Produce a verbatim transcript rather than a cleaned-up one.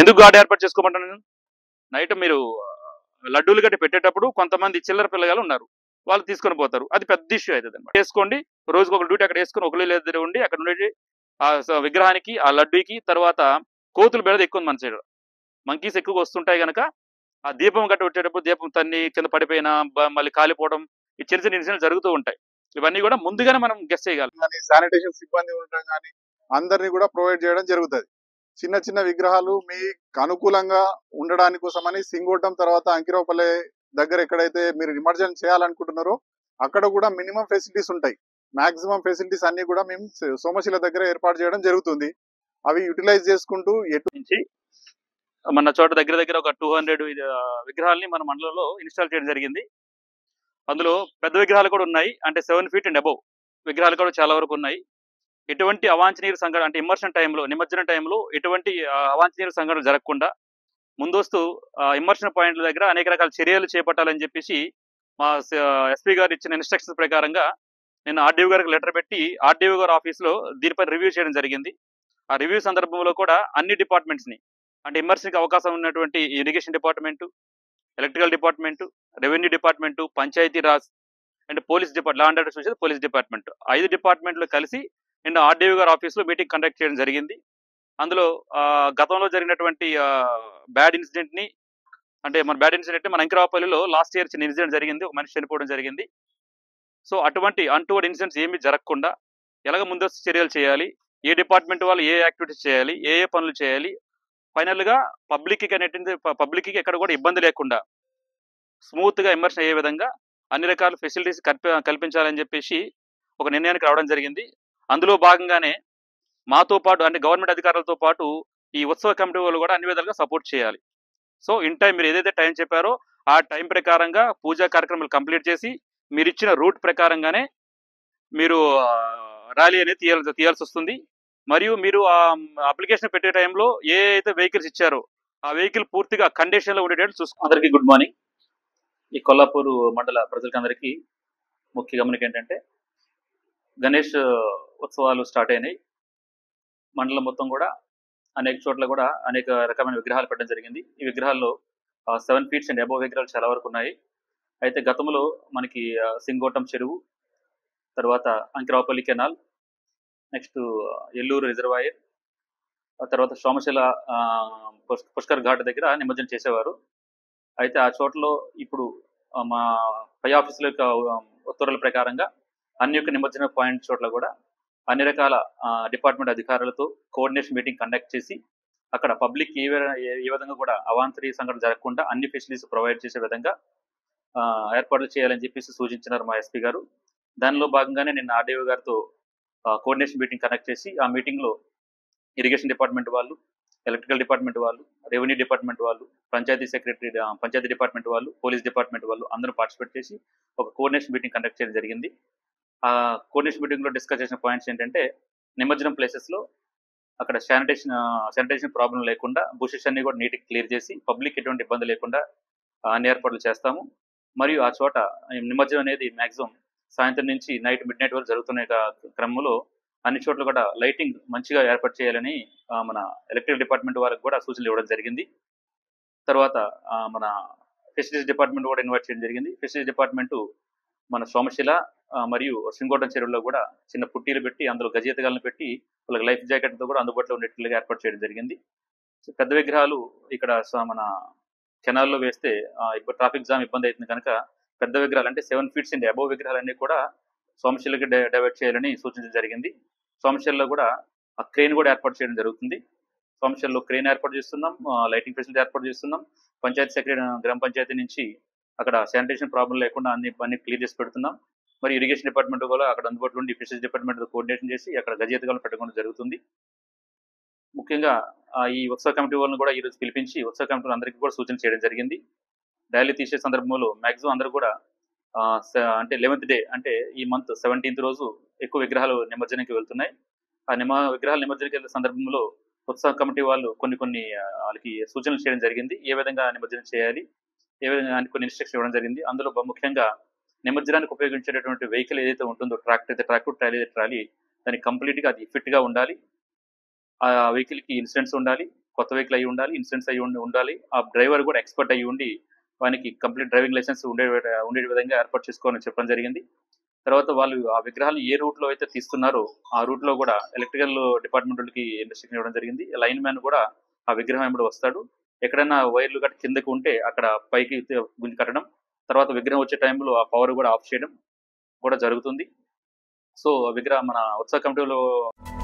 ఎందుకు గార్డ్ ఏర్పాటు చేసుకోమంటాను నేను? నైట్ మీరు లడ్డూలు గట్టి పెట్టేటప్పుడు కొంతమంది చిల్లర పిల్లగాలు ఉన్నారు, వాళ్ళు తీసుకొని పోతారు, అది పెద్ద ఇష్యూ అవుతుంది అనమాట. చేసుకోండి, రోజుకు ఒక డ్యూటీ అక్కడ వేసుకొని ఒకళ్ళు లేదా ఉండి అక్కడ ఉండి ఆ విగ్రహానికి ఆ లడ్డూకి తర్వాత కోతులు బెడద ఎక్కువ మన సైడ్ మంకీస్ ఎక్కువగా వస్తుంటాయి కనుక ఆ దీపం గట్టి వచ్చేటప్పుడు దీపం తన్ని కింద పడిపోయినా మళ్ళీ కాలిపోవడం ఈ చిన్న చిన్న ఇన్సిడెంట్ జరుగుతూ ఉంటాయి. ఇవన్నీ కూడా ముందుగానే మనం గెస్ చేయగలం. శానిటేషన్ సిబ్బంది ఉండటం కానీ అందరినీ కూడా ప్రొవైడ్ చేయడం జరుగుతుంది. చిన్న చిన్న విగ్రహాలు మీకు అనుకూలంగా ఉండడానికి కోసమని సింగోటం తర్వాత అంకిరావుపల్లె దగ్గర ఎక్కడైతే మీరు నిమజ్జనం చేయాలనుకుంటున్నారో అక్కడ కూడా మినిమం ఫెసిలిటీస్ ఉంటాయి. మాక్సిమం ఫెసిలిటీస్ అన్ని కూడా మేము సోమశిల దగ్గర ఏర్పాటు చేయడం జరుగుతుంది. అవి యూటిలైజ్ చేసుకుంటూ ఎటు నుంచి మన చోట దగ్గర దగ్గర ఒక టూ హండ్రెడ్ విగ్రహాలని మన మండలంలో ఇన్స్టాల్ చేయడం జరిగింది. అందులో పెద్ద విగ్రహాలు కూడా ఉన్నాయి, అంటే సెవెన్ ఫీట్ అండ్ అబౌవ్ విగ్రహాలు కూడా చాలా వరకు ఉన్నాయి. ఎటువంటి అవాంఛనీయ సంఘటన అంటే ఇమ్మర్షన్ టైంలో నిమజ్జన టైంలో ఎటువంటి అవాంఛనీయ సంఘటనలు జరగకుండా ముందస్తు ఇమ్మర్షన్ పాయింట్ల దగ్గర అనేక రకాల చర్యలు చేపట్టాలని చెప్పేసి మా ఎస్పీ గారు ఇచ్చిన ఇన్స్ట్రక్షన్స్ ప్రకారంగా నేను ఆర్డీఓ గారికి లెటర్ పెట్టి ఆర్డీఓ గారి ఆఫీస్లో దీనిపై రివ్యూ చేయడం జరిగింది. ఆ రివ్యూ సందర్భంలో కూడా అన్ని డిపార్ట్మెంట్స్ని అంటే ఇమ్మర్షన్కి అవకాశం ఉన్నటువంటి irrigation department, electrical department, revenue department, Panchayati Raj and police depart law and order చూసేది పోలీస్ డిపార్ట్మెంట్, ఐదు డిపార్ట్మెంట్లు కలిసి నిన్న ఆర్డీఓ గారి ఆఫీస్లో మీటింగ్ కండక్ట్ చేయడం జరిగింది. అందులో గతంలో జరిగినటువంటి బ్యాడ్ ఇన్సిడెంట్ని అంటే మన బ్యాడ్ ఇన్సిడెంట్ మన అంకిరావుపల్లిలో లాస్ట్ ఇయర్ చిన్న ఇన్సిడెంట్ జరిగింది, ఒక మనిషి చనిపోవడం జరిగింది. సో అటువంటి అన్టువర్డ్ ఇన్సిడెంట్స్ ఏమీ జరగకుండా ఎలాగ ముందస్తు చర్యలు చేయాలి, ఏ డిపార్ట్మెంట్ వాళ్ళు ఏ యాక్టివిటీస్ చేయాలి, ఏ ఏ పనులు చేయాలి, ఫైనల్గా పబ్లిక్కి అనేటువంటి పబ్లిక్కి ఎక్కడ కూడా ఇబ్బంది లేకుండా స్మూత్గా ఇమ్మర్షన్ అయ్యే విధంగా అన్ని రకాల ఫెసిలిటీస్ కల్పి కల్పించాలని చెప్పేసి ఒక నిర్ణయానికి రావడం జరిగింది. అందులో భాగంగానే మాతో పాటు అంటే గవర్నమెంట్ అధికారులతో పాటు ఈ ఉత్సవ కమిటీ వాళ్ళు కూడా అన్ని విధాలుగా సపోర్ట్ చేయాలి. సో ఇన్ టైం మీరు ఏదైతే టైం చెప్పారో ఆ టైం ప్రకారంగా పూజా కార్యక్రమాలు కంప్లీట్ చేసి మీరు ఇచ్చిన రూట్ ప్రకారంగానే మీరు ర్యాలీ అనేది తీయాల్సి తీయాల్సి వస్తుంది. మరియు మీరు ఆ అప్లికేషన్ పెట్టే టైంలో ఏ అయితే వెహికల్స్ ఇచ్చారో ఆ వెహికల్ పూర్తిగా కండిషన్లో ఉండేటట్టు చూసుకో. అందరికీ గుడ్ మార్నింగ్. ఈ కొల్లాపూర్ మండల ప్రజలకి అందరికీ ముఖ్య గమనిక ఏంటంటే గణేష్ ఉత్సవాలు స్టార్ట్ అయినాయి. మండలం మొత్తం కూడా అనేక చోట్ల కూడా అనేక రకమైన విగ్రహాలు పెట్టడం జరిగింది. ఈ విగ్రహాల్లో సెవెన్ ఫీట్స్ అండ్ అబోవ్ విగ్రహాలు చాలా వరకు ఉన్నాయి. అయితే గతంలో మనకి సింగోటం చెరువు, తర్వాత Ankiraopalli canal, next Elluru reservoir, తర్వాత సోమశిల పుష్కర్ ఘాట్ దగ్గర నిమజ్జనం చేసేవారు. అయితే ఆ చోట్ల ఇప్పుడు మా పై ఆఫీసుల యొక్క ఉత్తర్వుల ప్రకారంగా అన్ని యొక్క నిమజ్జన పాయింట్ చోట్ల కూడా అన్ని రకాల డిపార్ట్మెంట్ అధికారులతో కోఆర్డినేషన్ మీటింగ్ కండక్ట్ చేసి అక్కడ పబ్లిక్ ఏ ఏ విధంగా కూడా అవాంతరీయ సంఘటన జరగకుండా అన్ని ఫెసిలిటీస్ ప్రొవైడ్ చేసే విధంగా ఏర్పాట్లు చేయాలని చెప్పేసి సూచించినారు మా ఎస్పీ గారు. దానిలో భాగంగానే నిన్న ఆర్డీఓ గారితో కోఆర్డినేషన్ మీటింగ్ కండక్ట్ చేసి ఆ మీటింగ్లో ఇరిగేషన్ డిపార్ట్మెంట్ వాళ్ళు, ఎలక్ట్రికల్ డిపార్ట్మెంట్ వాళ్ళు, రెవెన్యూ డిపార్ట్మెంట్ వాళ్ళు, పంచాయతీ సెక్రటరీ పంచాయతీ డిపార్ట్మెంట్ వాళ్ళు, పోలీస్ డిపార్ట్మెంట్ వాళ్ళు అందరూ పార్టిసిపేట్ చేసి ఒక కోఆర్డినేషన్ మీటింగ్ కండక్ట్ చేయడం జరిగింది. ఆ కోఆర్డినేషన్ మీటింగ్లో డిస్కస్ చేసిన పాయింట్స్ ఏంటంటే నిమజ్జనం ప్లేసెస్లో అక్కడ శానిటేషన్ శానిటేషన్ ప్రాబ్లం లేకుండా బుషెస్ అన్ని కూడా నీట్గా క్లియర్ చేసి పబ్లిక్ ఎటువంటి ఇబ్బంది లేకుండా అన్ని ఏర్పాట్లు చేస్తాము. మరియు ఆ చోట నిమజ్జనం అనేది మ్యాక్సిమం సాయంత్రం నుంచి నైట్ మిడ్ నైట్ వరకు జరుగుతున్న క్రమంలో అన్ని చోట్ల కూడా లైటింగ్ మంచిగా ఏర్పాటు చేయాలని మన ఎలక్ట్రికల్ డిపార్ట్మెంట్ వారికి కూడా సూచనలు ఇవ్వడం జరిగింది. తర్వాత మన ఫెసిలిటీస్ డిపార్ట్మెంట్ కూడా ఇన్వైట్ చేయడం జరిగింది. ఫెసిలిటీస్ డిపార్ట్మెంటు మన సోమశిల మరియు సింగోటం చెరువులో కూడా చిన్న పుట్టీలు పెట్టి అందులో గజేతగాలను పెట్టి వాళ్ళకి లైఫ్ జాకెట్తో కూడా అందుబాటులో ఉండేట్లుగా ఏర్పాటు చేయడం జరిగింది. పెద్ద విగ్రహాలు ఇక్కడ మన కెనాల్లో వేస్తే ఇప్పుడు ట్రాఫిక్ జామ్ ఇబ్బంది అవుతుంది కనుక పెద్ద విగ్రహాలు అంటే సెవెన్ ఫీట్స్ అండ్ అబోవ్ విగ్రహాలన్నీ కూడా సోమశిలకి డైవర్ట్ చేయాలని సూచించడం జరిగింది. సోమశిలలో కూడా ఆ క్రెయిన్ కూడా ఏర్పాటు చేయడం జరుగుతుంది. సోమశిలలో క్రెయిన్ ఏర్పాటు చేస్తున్నాం, లైటింగ్ ఫెసిలిటీ ఏర్పాటు చేస్తున్నాం. పంచాయతీ సెక్రటరీ గ్రామ పంచాయతీ నుంచి అక్కడ శానిటేషన్ ప్రాబ్లం లేకుండా అన్ని అన్ని క్లియర్ చేసి పెడుతున్నాం. మరి ఇరిగేషన్ డిపార్ట్మెంట్ కూడా అక్కడ అందుబాటులో ఉండి ఫిషరీస్ డిపార్ట్మెంట్ కోఆర్డినేషన్ చేసి అక్కడ గజేతగాలను పెట్టడం జరుగుతుంది. ముఖ్యంగా ఈ ఉత్సవ కమిటీ వాళ్ళని కూడా ఈరోజు పిలిపించి ఉత్సవ కమిటీ అందరికీ కూడా సూచన చేయడం జరిగింది. ర్యాలీ తీసే సందర్భంలో మ్యాక్సిమం అందరూ కూడా అంటే లెవెన్త్ డే అంటే ఈ మంత్ సెవెంటీన్త్ రోజు ఎక్కువ విగ్రహాలు నిమజ్జనానికి వెళ్తున్నాయి. ఆ నిమ విగ్రహాల నిమజ్జనానికి వెళ్ళే సందర్భంలో ఉత్సవ కమిటీ వాళ్ళు కొన్ని కొన్ని వాళ్ళకి సూచనలు చేయడం జరిగింది. ఏ విధంగా నిమజ్జనం చేయాలి, ఏ విధంగా కొన్ని ఇన్స్ట్రక్షన్ ఇవ్వడం జరిగింది. అందులో ముఖ్యంగా నిమజ్జనానికి ఉపయోగించేటటువంటి వెహికల్ ఏదైతే ఉంటుందో ట్రాక్టర్ అయితే ట్రాక్, ట్రాలీ అయితే ట్రాలీ, దానికి కంప్లీట్గా అది ఫిట్గా ఉండాలి. ఆ వెహికల్కి ఇన్సూరెన్స్ ఉండాలి. కొత్త వెహికల్ అయ్యి ఉండాలి, ఇన్సూరెన్స్ అయ్యి ఉండి ఉండాలి. ఆ డ్రైవర్ కూడా ఎక్స్పర్ట్ అయ్యి ఉండి వానికి కంప్లీట్ డ్రైవింగ్ లైసెన్స్ ఉండే ఉండే విధంగా ఏర్పాటు చేసుకోవాలని చెప్పడం జరిగింది. తర్వాత వాళ్ళు ఆ విగ్రహాలను ఏ రూట్లో అయితే తీస్తున్నారో ఆ రూట్లో కూడా ఎలక్ట్రికల్ డిపార్ట్మెంట్ వాళ్ళకి ఇన్స్ట్రక్షన్ ఇవ్వడం జరిగింది. లైన్ మ్యాన్ కూడా ఆ విగ్రహం వెంబడి వస్తాడు. ఎక్కడైనా వైర్లు గట్ట కిందకు ఉంటే అక్కడ పైకి తే- గుంజి కట్టడం, తర్వాత విగ్రహం వచ్చే టైంలో ఆ పవర్ కూడా ఆఫ్ చేయడం కూడా జరుగుతుంది. సో విగ్రహం మన ఉత్సవ కమిటీలో